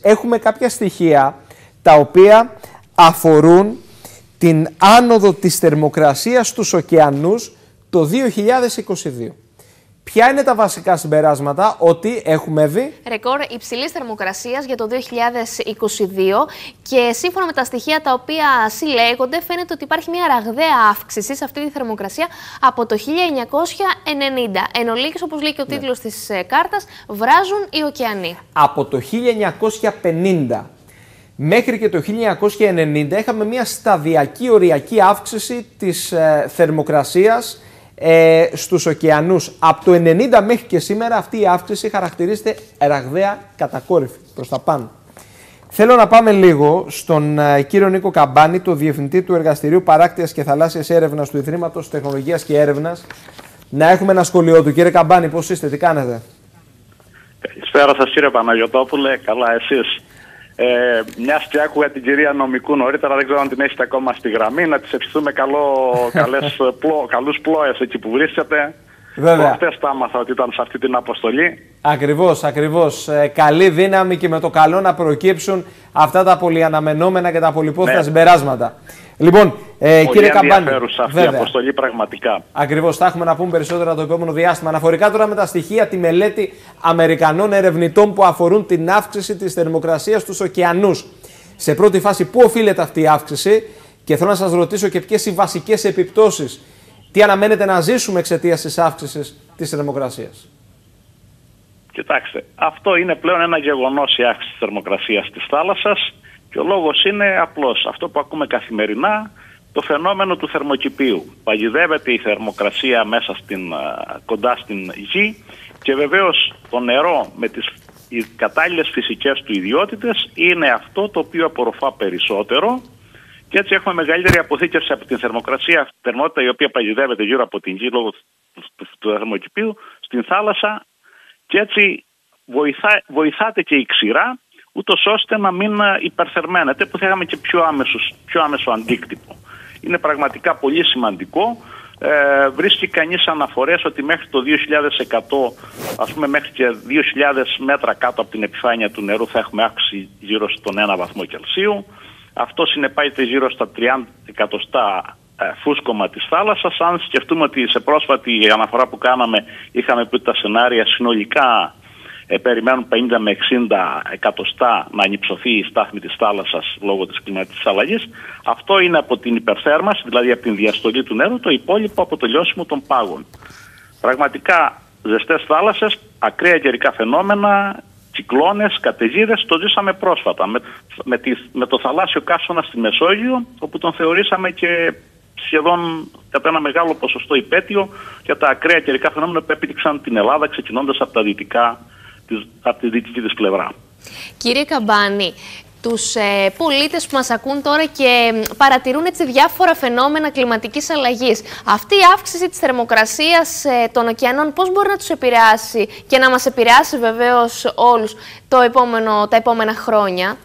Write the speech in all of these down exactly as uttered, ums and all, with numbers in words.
έχουμε κάποια στοιχεία τα οποία αφορούν την άνοδο της θερμοκρασίας στους ωκεανούς το δύο χιλιάδες είκοσι δύο. Ποια είναι τα βασικά συμπεράσματα? Ότι έχουμε δει ρεκόρ υψηλής θερμοκρασίας για το δύο χιλιάδες είκοσι δύο και σύμφωνα με τα στοιχεία τα οποία συλλέγονται φαίνεται ότι υπάρχει μια ραγδαία αύξηση σε αυτή τη θερμοκρασία από το χίλια εννιακόσια ενενήντα. Εν ολίγης, όπως λέει και ο τίτλος ναι. της κάρτας, βράζουν οι ωκεανοί. Από το χίλια εννιακόσια πενήντα μέχρι και το χίλια εννιακόσια ενενήντα είχαμε μια σταδιακή οριακή αύξηση της ε, θερμοκρασίας Ε, στους ωκεανούς. Από το ενενήντα μέχρι και σήμερα αυτή η αύξηση χαρακτηρίζεται ραγδαία κατακόρυφη προς τα πάνω. Θέλω να πάμε λίγο στον ε, κύριο Νίκο Καμπάνη, το Διευθυντή του Εργαστηρίου Παράκτειας και Θαλάσσιας Έρευνας του Ιδρύματος Τεχνολογίας και Έρευνας. Να έχουμε ένα σχολείο του. Κύριε Καμπάνη, πώς είστε, τι κάνετε? Καλησπέρα σας κύριε Παναγιωτόπουλε, καλά εσείς? Ε, μιας και άκουγα την κυρία Νομικού νωρίτερα, δεν ξέρω αν την έχετε ακόμα στη γραμμή, να της ευχηθούμε καλό, καλές, πλό, καλούς πλόες εκεί που βρίσκεται. Βέβαια. Χτες τα άμαθα ότι ήταν σε αυτή την αποστολή. Ακριβώς, ακριβώς. Ε, καλή δύναμη και με το καλό να προκύψουν αυτά τα πολυαναμενόμενα και τα πολυπόθητα ναι. συμπεράσματα. Λοιπόν, ε, κύριε Καμπάνη. Πολύ ενδιαφέρουσα αυτή η αποστολή πραγματικά. Ακριβώς, θα έχουμε να πούμε περισσότερα το επόμενο διάστημα. Αναφορικά τώρα με τα στοιχεία, τη μελέτη Αμερικανών ερευνητών που αφορούν την αύξηση της θερμοκρασίας στους ωκεανούς. Σε πρώτη φάση, πού οφείλεται αυτή η αύξηση και θέλω να σας ρωτήσω και ποιες οι βασικές επιπτώσεις. Τι αναμένετε να ζήσουμε εξαιτίας της αύξησης της θερμοκρασίας? Κοιτάξτε, αυτό είναι πλέον ένα γεγονός, η αύξηση της θερμοκρασίας της θάλασσας. Και ο λόγος είναι απλός. Αυτό που ακούμε καθημερινά, το φαινόμενο του θερμοκηπίου. Παγιδεύεται η θερμοκρασία μέσα στην, κοντά στην γη και βεβαίως το νερό με τις κατάλληλες φυσικές του ιδιότητες είναι αυτό το οποίο απορροφά περισσότερο και έτσι έχουμε μεγαλύτερη αποθήκευση από την θερμοκρασία, θερμότητα η οποία παγιδεύεται γύρω από την γη λόγω του θερμοκηπίου στην θάλασσα και έτσι βοηθά, βοηθάται και η ξηρά, ούτως ώστε να μην υπερθερμαίνεται, που θα είχαμε και πιο, άμεσος, πιο άμεσο αντίκτυπο. Είναι πραγματικά πολύ σημαντικό. Ε, βρίσκει κανείς αναφορές ότι μέχρι το δύο χιλιάδες εκατό, ας πούμε μέχρι και δύο χιλιάδες μέτρα κάτω από την επιφάνεια του νερού θα έχουμε αύξηση γύρω στον ένα βαθμό Κελσίου. Αυτό συνεπάγεται γύρω στα τριάντα εκατοστά φούσκωμα της θάλασσας. Αν σκεφτούμε ότι σε πρόσφατη αναφορά που κάναμε είχαμε πει ότι τα σενάρια συνολικά Ε, περιμένουν πενήντα με εξήντα εκατοστά να ανυψωθεί η στάθμη της θάλασσας λόγω της κλιματικής αλλαγής. Αυτό είναι από την υπερθέρμανση, δηλαδή από την διαστολή του νερού, το υπόλοιπο από το λιώσιμο των πάγων. Πραγματικά ζεστές θάλασσες, ακραία καιρικά φαινόμενα, κυκλώνες, καταιγίδες, το ζήσαμε πρόσφατα με, με, τη, με το θαλάσσιο καύσωνα στη Μεσόγειο, όπου τον θεωρήσαμε και σχεδόν κατά ένα μεγάλο ποσοστό υπέτειο για τα ακραία καιρικά φαινόμενα που έπληξαν την Ελλάδα ξεκινώντας από τα δυτικά, από τη δυτική της πλευρά. Κύριε Καμπάνη, τους ε, πολίτες που μας ακούν τώρα και παρατηρούν έτσι διάφορα φαινόμενα κλιματικής αλλαγής, αυτή η αύξηση της θερμοκρασίας ε, των ωκεανών πώς μπορεί να τους επηρεάσει και να μας επηρεάσει βεβαίως όλους το επόμενο, τα επόμενα χρόνια?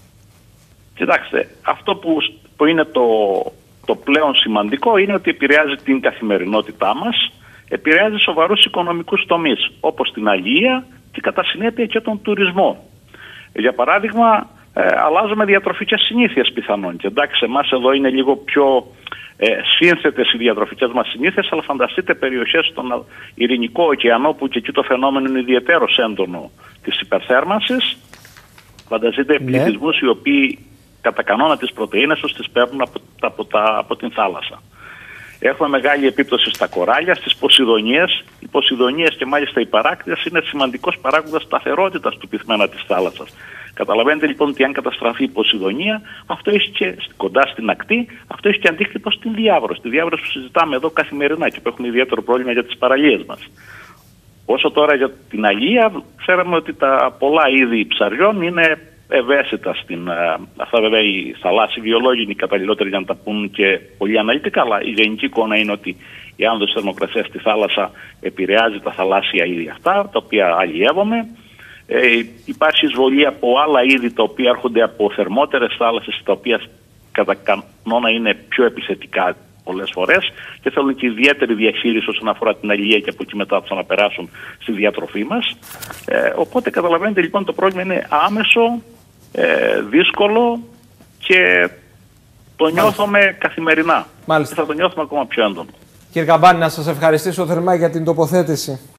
Κοιτάξτε, αυτό που, που είναι το, το πλέον σημαντικό είναι ότι επηρεάζει την καθημερινότητά μας, επηρεάζει σοβαρούς οικονομικούς τομείς, όπως την αλληλεία και κατά συνέπεια και τον τουρισμό. Για παράδειγμα, ε, αλλάζουμε διατροφικές συνήθειες πιθανόν. Και εντάξει, εμάς εδώ είναι λίγο πιο ε, σύνθετες οι διατροφικές μας συνήθειες, αλλά φανταστείτε περιοχές στον Ειρηνικό ωκεανό που και εκεί το φαινόμενο είναι ιδιαίτερος έντονο της υπερθέρμανσης. Φανταστείτε ναι. πληθυσμούς οι οποίοι κατά κανόνα τις πρωτεΐνες τους τις παίρνουν από, από, τα, από την θάλασσα. Έχουμε μεγάλη επίπτωση στα κοράλια, στις Ποσειδονίες. Οι Ποσειδονίες και μάλιστα οι παράκτειες είναι σημαντικός παράγοντας σταθερότητας του πυθμένα της θάλασσας. Καταλαβαίνετε λοιπόν ότι αν καταστραφεί η Ποσειδονία, αυτό έχει και κοντά στην ακτή, αυτό έχει και αντίκτυπο στην διάβρωση. Τη διάβρωση που συζητάμε εδώ καθημερινά και που έχουμε ιδιαίτερο πρόβλημα για τις παραλίες μας. Όσο τώρα για την αλληλεία, ξέραμε ότι τα πολλά είδη ψαριών είναι ευαίσθητα στην. Αυτά βέβαια οι θαλάσσιοι βιολόγοι είναι οι καταλληλότεροι για να τα πούν και πολύ αναλυτικά, αλλά η γενική εικόνα είναι ότι η άνοδος θερμοκρασίας στη θάλασσα επηρεάζει τα θαλάσσια είδη αυτά, τα οποία αλλιεύουμε. Ε, υπάρχει εισβολή από άλλα είδη τα οποία έρχονται από θερμότερες θάλασσες, τα οποία κατά κανόνα είναι πιο επιθετικά πολλές φορές και θέλουν και ιδιαίτερη διαχείριση όσον αφορά την αλληλεία και από εκεί μετά θα να περάσουν στη διατροφή μας. Ε, οπότε καταλαβαίνετε λοιπόν το πρόβλημα είναι άμεσο ε, δύσκολο και το νιώθουμε καθημερινά. Μάλιστα. Και θα το νιώθουμε ακόμα πιο έντονο. Κύριε Καμπάνη, να σας ευχαριστήσω θερμά για την τοποθέτηση.